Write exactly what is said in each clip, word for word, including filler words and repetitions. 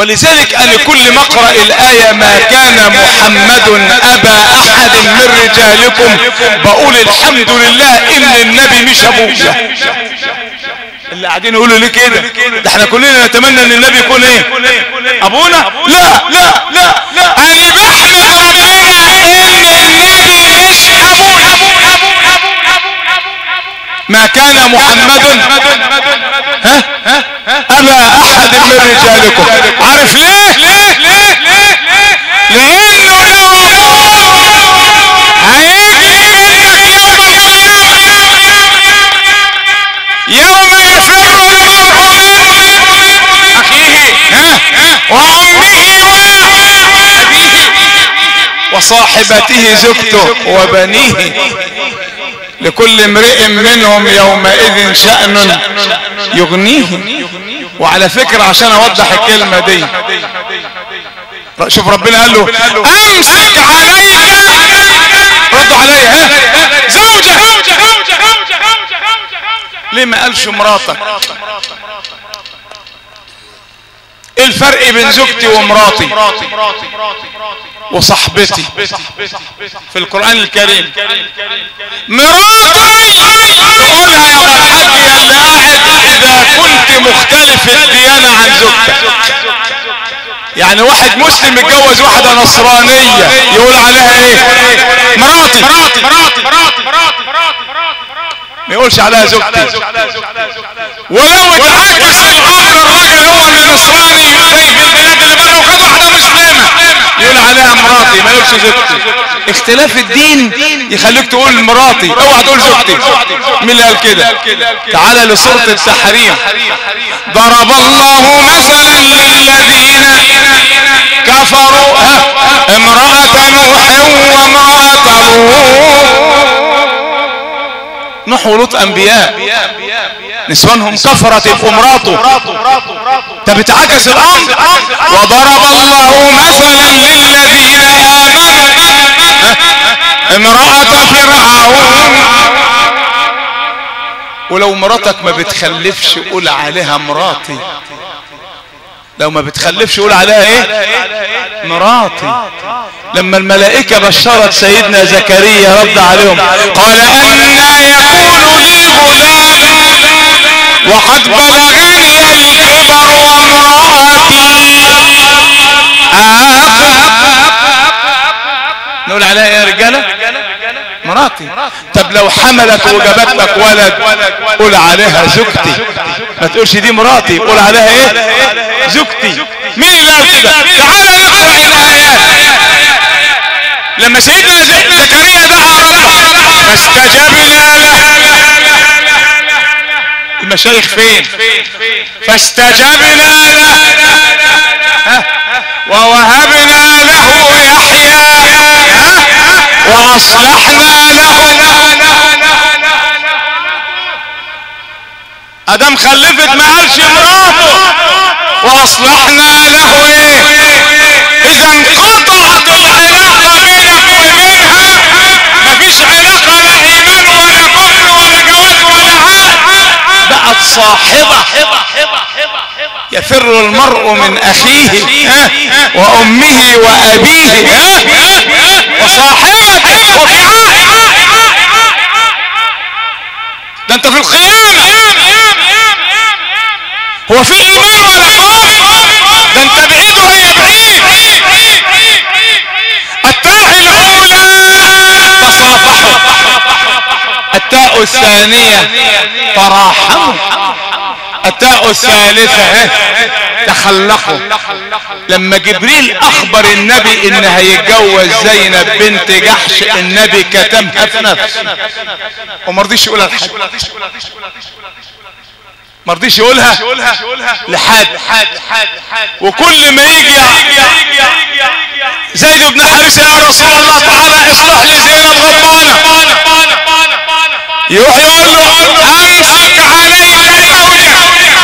ولذلك انا كل ما اقرأ الآية ما كان محمد ابا احد من رجالكم بقول الحمد لله ان النبي مش ابويا. اللي قاعدين يقولوا ليه كده؟ ده احنا كلنا نتمنى ان النبي يكون ايه؟ ابونا؟ لا لا لا لا، انا بحمد ربنا ان النبي مش ابويا. ما كان محمد ها ابا احد من رجالكم. عارف ليه؟ لانه لو هيجي منك يوم القيامه يوم يفر المرء من اخيه وامه وابيه وصاحبته زوجته وبنيه لكل امرئ منهم يومئذ شأن يغنيه. وعلى فكرة عشان اوضح الكلمة دي، شوف ربنا قال له امسك عليك، ردوا عليا، ها زوجة. ليه ما قالش مراتك؟ ايه الفرق بين زوجتي ومراتي وصاحبتي في القرآن الكريم؟ مراتي قولها يا الحاج يا اللي قاعد اذا كنت مختلف الديانة عن زوجتك. يعني واحد مسلم يتجوز واحدة نصرانية يقول عليها ايه؟ مراتي. ما يقولش عليها زوجتي. ولو اتعكس الامر، الراجل هو اللي نصراني زي في البلاد اللي بره وخد واحده مسلمه يقول عليها مراتي، ما يقولش زوجتي. اختلاف الدين يخليك تقول مراتي، اوعى تقول زوجتي. مين اللي قال كده؟ تعالى لسوره التحريم. ضرب الله مثلا للذين كفروا امرأة نوح وامرأة لوط. نوح ولوط انبياء، نسوانهم كفرت يبقوا مراته. انت بتعكس الامر. وضرب الله مثلا للذين امنوا امرأة فرعون. ولو مراتك ما بتخلفش قول عليها مراتي. لو ما بتخلفش قول عليها ايه؟ مراتي. لما الملائكة بشرت سيدنا زكريا رد عليهم قال أنى يكون لي غلام وقد بلغني الكبر وامرأتي آخر. نقول عليها يا رجالة مراتي. طب لو حملت وجابت لك ولد قول عليها زوجتي، ما تقولش دي مراتي، قول عليها ايه؟ زوجتي. مين اللي قال كده؟ تعالى نقرأ الآيات. لما سيدنا زكريا دعا ربه فاستجبنا له. المشايخ فين؟ فاستجبنا له ووهبنا له يحيى واصلحنا له. ادم خلفت ما قالش مراته واصلحنا له ايه؟ اذا انقطعت العلاقه بينك وبينها، مفيش علاقه لا ايمان ولا كفر ولا جواز ولا عاد، بقت صاحبه. يفر المرء من اخيه وامه وابيه وصاحبته وفي عهد. ده انت في القيامه هو في ايمان ولا كفر؟ ده انت بعيد وهي بعيد. التاء الاولى تصافحوا، التاء الثانيه تراحموا، التاء الثالثه تخلقوا. لما جبريل اخبر النبي ان هيتجوز زينب بنت جحش النبي كتمها في نفسه وما رضيش يقولها لحد، ما رضيش يقولها لحد. وكل ما يجي زيد بن حارثة يا رسول الله تعالى اصلح لي زينب غضبانة، يروح يقول له امسك عليك زوجك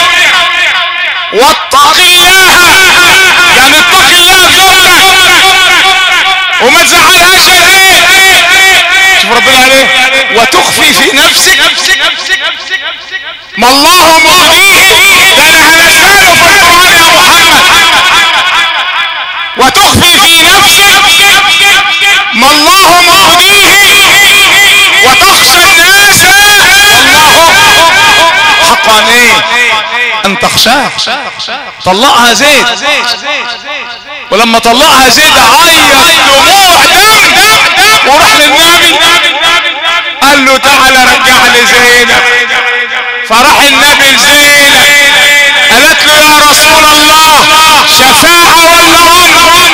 واتق الله، يعني اتق الله في زوجك وما تزعلهاش العين. شوف ربنا عليه وتخفي في نفسك ما الله مبديه. ده انا هنزله في القرآن يا محمد. تخشاه. طلقها زيد، ولما طلقها زيد عيط دموع دم، وراح للنبي قال له تعالى رجع لي زينب. فراح النبي لزينب قالت له يا رسول الله شفاعة ولا عمر؟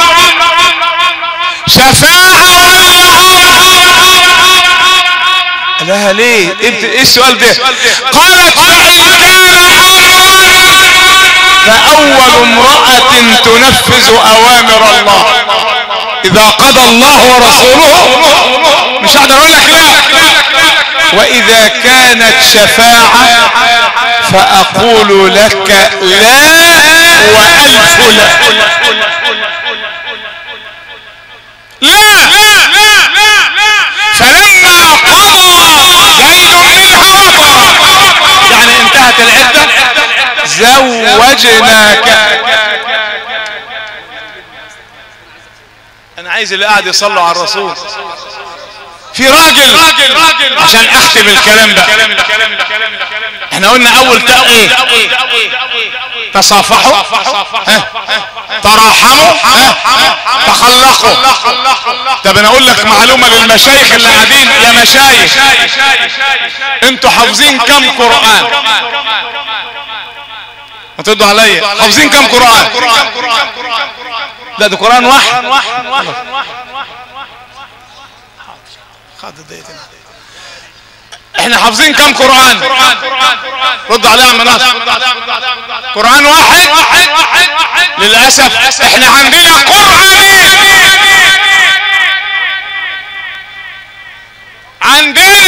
شفاعة ولا عمر؟ لها ليه؟ ايه السؤال ده؟ قالت فإن كان عمر فأول امرأة تنفذ أوامر الله إذا قضى الله ورسوله. مش هقدر اقول لك لا. وإذا كانت شفاعة فأقول لك لا وألف لا. لا فلما قضى زيد منها وطرا، يعني انتهت العدة، زوجناك. انا عايز اللي قاعد يصلوا على الرسول. في راجل عشان اختم الكلام ده، احنا قلنا اول ايه؟ تصافحوا، تراحموا، تخلقوا. طب انا اقول لك معلومة للمشايخ اللي قاعدين، يا مشايخ انتوا حافظين كم قرآن؟ هتردوا عليا، حافظين كم قرآن؟ لا ده قرآن واحد. احنا حافظين كم قرآن؟ رد عليها من ناس. قرآن واحد. للأسف احنا عندنا قرآنين، عندنا